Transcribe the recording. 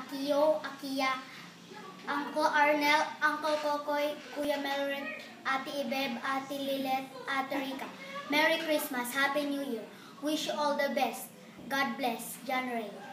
Akio, Akia, Uncle Arnel, Uncle Kokoy, Kuya Melred, Ate Ibeb, Ate Lilet, Ate Rica. Merry Christmas, Happy New Year. Wish you all the best. God bless. John Ray.